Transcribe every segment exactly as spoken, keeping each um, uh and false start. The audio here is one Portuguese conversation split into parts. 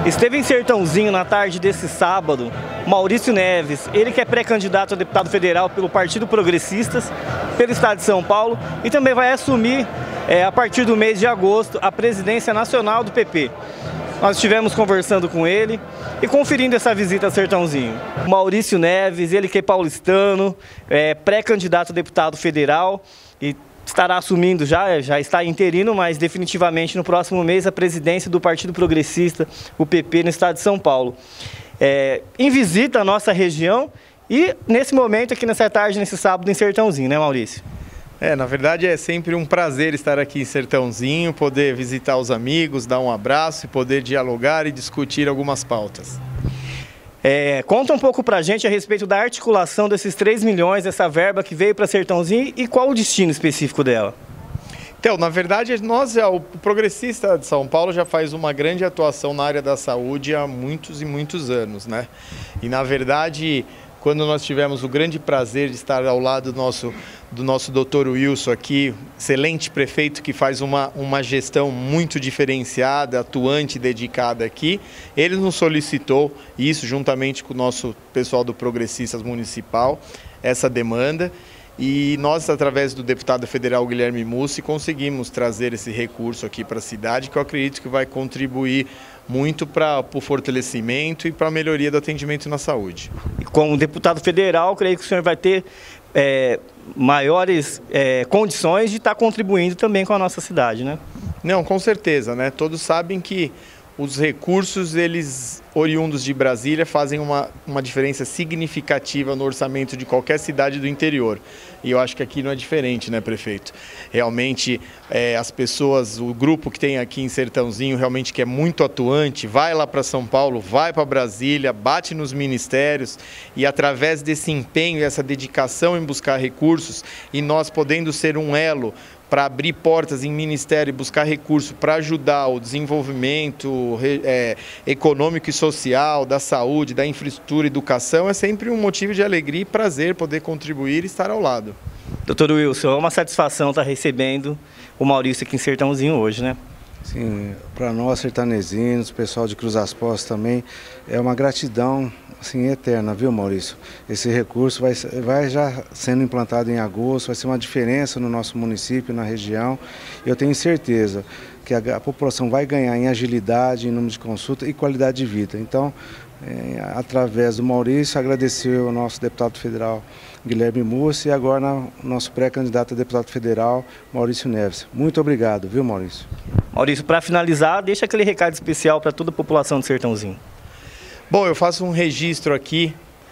Esteve em Sertãozinho na tarde desse sábado, Maurício Neves, ele que é pré-candidato a deputado federal pelo Partido Progressistas, pelo estado de São Paulo, e também vai assumir, é, a partir do mês de agosto, a presidência nacional do P P. Nós estivemos conversando com ele e conferindo essa visita a Sertãozinho. Maurício Neves, ele que é paulistano, é pré-candidato a deputado federal e estará assumindo já, já está interino, mas definitivamente no próximo mês a presidência do Partido Progressista, o P P, no estado de São Paulo. É, em visita à nossa região e nesse momento aqui nessa tarde, nesse sábado em Sertãozinho, né, Maurício? É, na verdade é sempre um prazer estar aqui em Sertãozinho, poder visitar os amigos, dar um abraço e poder dialogar e discutir algumas pautas. É, conta um pouco pra gente a respeito da articulação desses três milhões, dessa verba que veio para Sertãozinho e qual o destino específico dela? Então, na verdade, nós, o Progressista de São Paulo já faz uma grande atuação na área da saúde há muitos e muitos anos, né? E, na verdade, quando nós tivemos o grande prazer de estar ao lado do nosso, do nosso doutor Wilson aqui, excelente prefeito que faz uma, uma gestão muito diferenciada, atuante, dedicada aqui, ele nos solicitou isso juntamente com o nosso pessoal do Progressistas Municipal, essa demanda. E nós, através do deputado federal Guilherme Mussi, conseguimos trazer esse recurso aqui para a cidade, que eu acredito que vai contribuir muito para o fortalecimento e para a melhoria do atendimento na saúde. E como deputado federal, creio que o senhor vai ter é, maiores é, condições de estar contribuindo também com a nossa cidade, né? Não, com certeza, né? Todos sabem que os recursos, eles oriundos de Brasília, fazem uma, uma diferença significativa no orçamento de qualquer cidade do interior. E eu acho que aqui não é diferente, né, prefeito? Realmente, é, as pessoas, o grupo que tem aqui em Sertãozinho, realmente que é muito atuante, vai lá para São Paulo, vai para Brasília, bate nos ministérios e através desse empenho e essa dedicação em buscar recursos e nós podendo ser um elo para abrir portas em ministério e buscar recurso para ajudar o desenvolvimento é, econômico e social, da saúde, da infraestrutura, educação, é sempre um motivo de alegria e prazer poder contribuir e estar ao lado. Doutor Wilson, é uma satisfação estar recebendo o Maurício aqui em Sertãozinho hoje, né? Sim, para nós sertanezinos, pessoal de Cruz das Postas também, é uma gratidão assim, eterna, viu, Maurício? Esse recurso vai, vai já sendo implantado em agosto, vai ser uma diferença no nosso município, na região. Eu tenho certeza que a, a população vai ganhar em agilidade, em número de consulta e qualidade de vida. Então, é, através do Maurício, agradecer ao nosso deputado federal Guilherme Mussi e agora nosso pré-candidato a deputado federal, Maurício Neves. Muito obrigado, viu, Maurício? Maurício, para finalizar, deixa aquele recado especial para toda a população do Sertãozinho. Bom, eu faço um registro aqui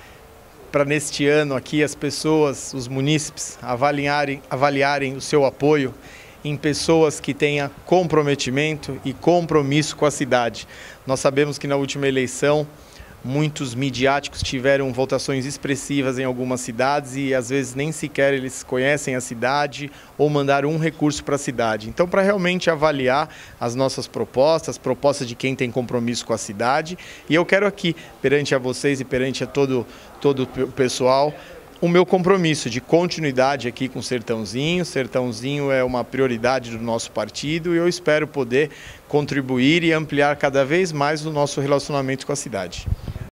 para neste ano aqui as pessoas, os munícipes, avaliarem, avaliarem o seu apoio em pessoas que tenham comprometimento e compromisso com a cidade. Nós sabemos que na última eleição muitos midiáticos tiveram votações expressivas em algumas cidades e às vezes nem sequer eles conhecem a cidade ou mandaram um recurso para a cidade. Então, para realmente avaliar as nossas propostas, propostas de quem tem compromisso com a cidade, e eu quero aqui, perante a vocês e perante a todo, todo o pessoal, o meu compromisso de continuidade aqui com o Sertãozinho. Sertãozinho é uma prioridade do nosso partido e eu espero poder contribuir e ampliar cada vez mais o nosso relacionamento com a cidade.